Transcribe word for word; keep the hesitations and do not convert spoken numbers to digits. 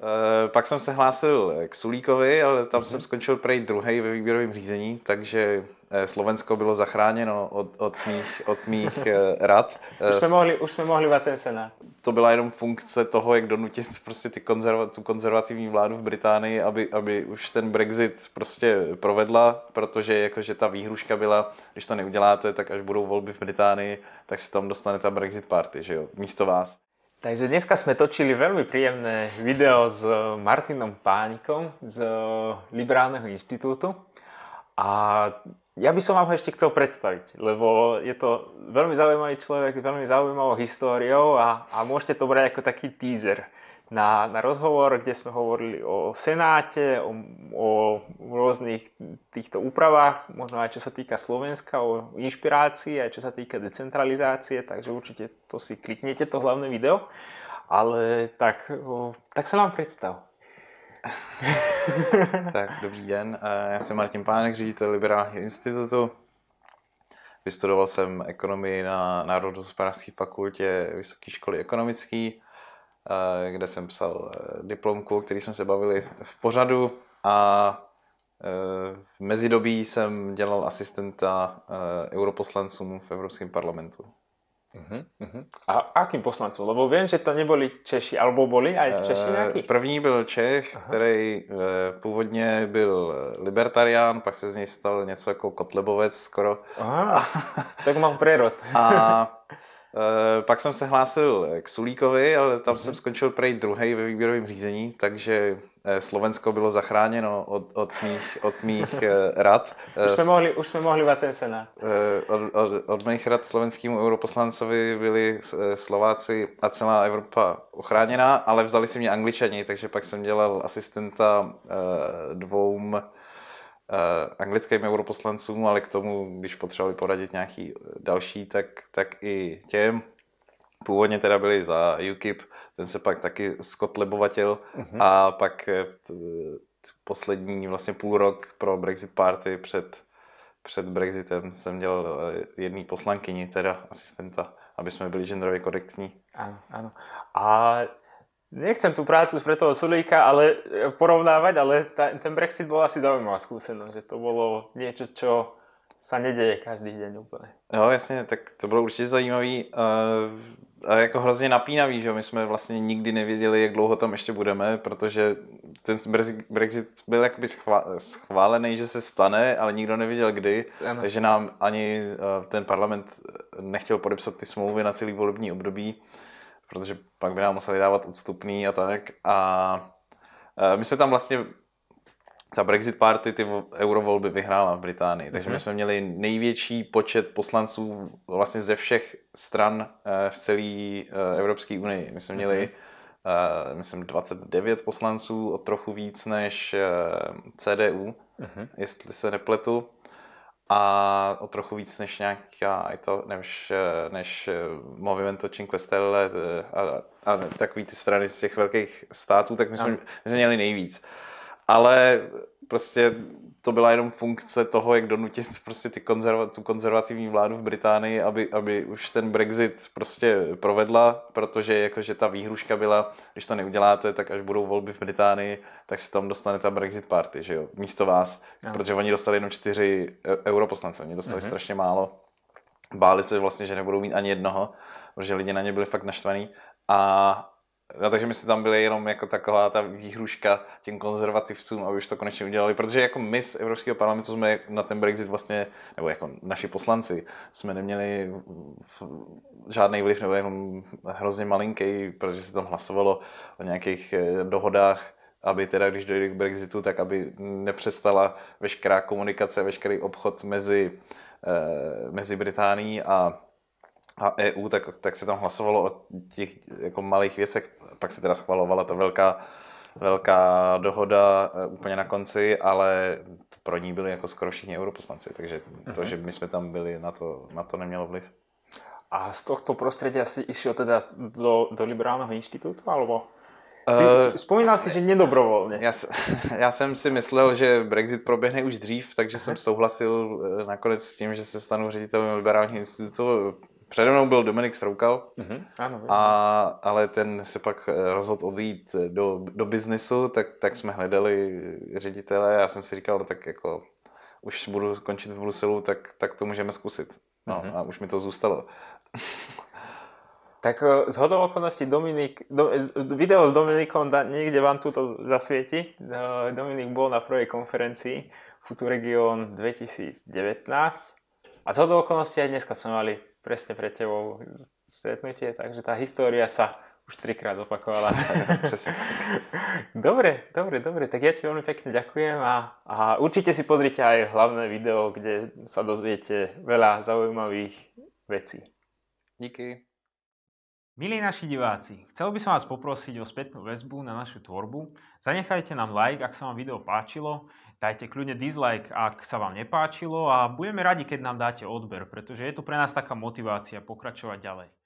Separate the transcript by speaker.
Speaker 1: E, pak jsem se hlásil k Sulíkovi, ale tam mm-hmm. jsem skončil prej druhej ve výběrovém řízení, takže Slovensko bylo zachráněno od, od mých, od mých rad.
Speaker 2: Už jsme mohli, už jsme mohli ten senát.
Speaker 1: To byla jenom funkce toho, jak donutit prostě ty konzerva, tu konzervativní vládu v Británii, aby, aby už ten Brexit prostě provedla, protože jakože ta výhruška byla, když to neuděláte, tak až budou volby v Británii, tak se tam dostane ta Brexit party, že jo, místo vás.
Speaker 2: Takže dneska sme točili veľmi príjemné video s Martinom Pánikom z Liberálneho inštitútu a ja by som vám ho ešte chcel predstaviť, lebo je to veľmi zaujímavý človek, veľmi zaujímavou históriou a, a môžete to brať ako taký teaser na, na rozhovor, kde sme hovorili o Senáte, o, o rôznych týchto úpravách, možno aj čo sa týka Slovenska, o inšpirácii, aj čo sa týka decentralizácie, takže určite to si kliknete, to hlavné video, ale tak, o, tak sa nám predstav.
Speaker 1: Tak, dobrý den, já jsem Martin Pánek, ředitel Liberálního institutu. Vystudoval jsem ekonomii na Národohospodářské fakultě Vysoké školy ekonomické, kde jsem psal diplomku, o který jsme se bavili v pořadu, a v mezidobí jsem dělal asistenta europoslancům v Evropském parlamentu.
Speaker 2: Uh-huh, uh-huh. A akým poslancům? Lebo vím, že to nebyli Češi, alebo byli aj Češi nějaký?
Speaker 1: První byl Čech, uh-huh. který původně byl libertarián, pak se z něj stal něco jako kotlebovec skoro.
Speaker 2: Aha, tak mám prerod.
Speaker 1: A pak jsem se hlásil k Sulíkovi, ale tam uh-huh. jsem skončil prej druhej ve výběrovém řízení, takže Slovensko bylo zachráněno od, od mých, od mých rad.
Speaker 2: Už jsme mohli, už jsme mohli ten senát.
Speaker 1: Od, od, od mých rad slovenskému europoslancovi byli Slováci a celá Evropa ochráněná, ale vzali si mě Angličani, takže pak jsem dělal asistenta dvou anglickým europoslancům, ale k tomu, když potřebovali poradit nějaký další, tak, tak i těm. Původně teda byli za U K I P, ten se pak taky skotlebovatil uh-huh. a pak t, t, poslední vlastně půl rok pro Brexit Party před, před Brexitem jsem dělal jedný poslankyni, teda asistenta, aby jsme byli genderově korektní.
Speaker 2: Áno, áno. A nechcem tú prácu pre toho Sulíka ale porovnávať, ale ta, ten Brexit bol asi zaujímavá skúsenosť, že to bolo niečo, čo sa neděje každý den úplně.
Speaker 1: Jo, jasně, tak to bylo určitě zajímavý a jako hrozně napínavý, že my jsme vlastně nikdy nevěděli, jak dlouho tam ještě budeme, protože ten Brexit byl jakoby schválený, že se stane, ale nikdo nevěděl kdy, ano. Takže nám ani ten parlament nechtěl podepsat ty smlouvy na celý volební období, protože pak by nám museli dávat odstupný a tak. A my jsme tam vlastně ta Brexit Party ty eurovolby vyhrála v Británii, takže my jsme měli největší počet poslanců vlastně ze všech stran v celé Evropské unii. My jsme měli, myslím, dvacet devět poslanců, o trochu víc než C D U, uh-huh. jestli se nepletu, a o trochu víc než nějaká, než, než Movimento Cinque Stelle a, a takový ty strany z těch velkých států, tak my jsme, my jsme měli nejvíc. Ale prostě to byla jenom funkce toho, jak donutit prostě ty konzerva, tu konzervativní vládu v Británii, aby, aby už ten Brexit prostě provedla, protože jakože ta výhruška byla, když to neuděláte, tak až budou volby v Británii, tak se tam dostane ta Brexit party, že jo, místo vás, no. Protože oni dostali jenom čtyři europoslance, oni dostali mm-hmm. strašně málo, báli se vlastně, že nebudou mít ani jednoho, protože lidi na ně byli fakt naštvaní a no, takže my jsme tam byli jenom jako taková ta výhruška těm konzervativcům, aby už to konečně udělali, protože jako my z Evropského parlamentu jsme na ten Brexit vlastně, nebo jako naši poslanci, jsme neměli žádný vliv, nebo jenom hrozně malinký, protože se tam hlasovalo o nějakých dohodách, aby teda, když dojde k Brexitu, tak aby nepřestala veškerá komunikace, veškerý obchod mezi, mezi Británií a a E U, tak, tak se tam hlasovalo o těch jako malých věcech, pak se teda schvalovala ta velká, velká dohoda úplně na konci, ale pro ní byli jako skoro všichni europoslanci, takže to, uh-huh. že my jsme tam byli, na to, na to nemělo vliv.
Speaker 2: A z tohto prostredia si išiel teda do, do Liberálneho inštitútu, alebo? Uh, Vzpomínal si, že nedobrovolně.
Speaker 1: Já, já jsem si myslel, že Brexit proběhne už dřív, takže jsem souhlasil nakonec s tím, že se stanu ředitelem Liberálního institutu. Přede mnou byl Dominik Stroukal,
Speaker 2: Uh-huh. Áno,
Speaker 1: a, ale ten se pak rozhodl odjít do, do biznisu, tak, tak jsme hledali ředitele a já jsem si říkal, no tak jako už budu končit v Bruselu, tak, tak to můžeme zkusit. No uh-huh. A už mi to zůstalo.
Speaker 2: Tak z hodou okolností Dominik, do, video s Dominikom da, niekde vám tu zasvieti. Dominik bol na prvej konferencii Futuregion dvetisícdevätnásť a z hodou okolností aj dneska sme mali presne pre tebou stretnutie, takže tá história sa už trikrát opakovala. Dobre, dobre, dobre, tak ja ti veľmi pekne ďakujem a, a určite si pozrite aj hlavné video, kde sa dozviete veľa zaujímavých vecí.
Speaker 1: Díky.
Speaker 2: Milí naši diváci, chcel by som vás poprosiť o spätnú väzbu na našu tvorbu. Zanechajte nám like, ak sa vám video páčilo, dajte kľudne dislike, ak sa vám nepáčilo a budeme radi, keď nám dáte odber, pretože je to pre nás taká motivácia pokračovať ďalej.